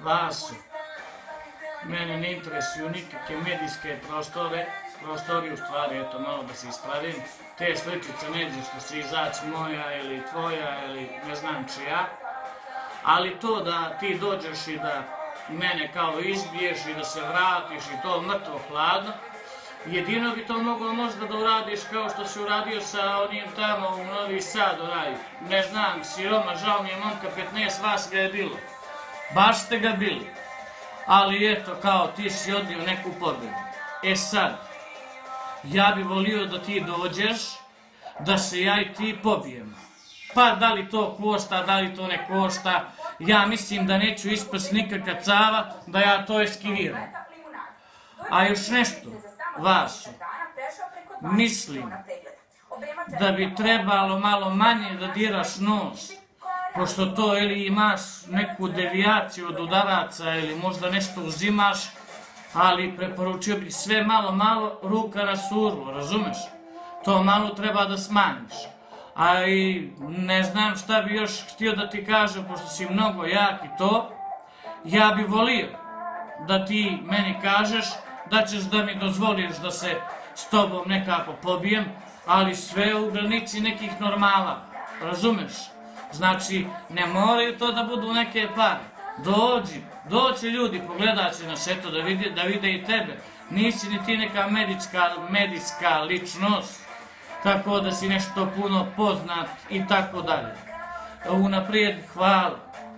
Vasu, mene ne interesuju nikakve medijske prostori u stvari, eto malo da se ispravim, te sličice neđe što se izaći moja ili tvoja ili ne znam čija, ali to da ti dođeš i da mene kao izbiješ i da se vratiš i to mrtvo hladno, jedino bi to moglo možda da uradiš kao što si uradio sa onim tamo u Novi Sad, ne znam, siroma, žao mi je momka, 15 vas ga je bilo. Baš ste ga bili. Ali eto, kao ti si odnio neku pobjedu. E sad, ja bi volio da ti dođeš, da se ja i ti pobijemo. Pa da li to košta, da li to ne košta, ja mislim da neću ispast nikakva cava, da ja to eskiviram. A još nešto, Vasu, mislim da bi trebalo malo manje da diraš nos, pošto to ili imaš neku devijaciju od udaraca ili možda nešto uzimaš, ali preporučio bih sve malo ruka na surlu, razumeš? To malo treba da smanjiš. A i ne znam šta bi još htio da ti kažem, pošto si mnogo jak i to, ja bi volio da ti meni kažeš da ćeš da mi dozvoliš da se s tobom nekako pobijem, ali sve u granici nekih normala, razumeš? Znači, ne moraju to da budu neke pare. Dođi ljudi, pogledat će nas, eto, da vide i tebe. Nisi ni ti neka medijska ličnost, tako da si nešto puno poznat i tako dalje. Unaprijed hvala.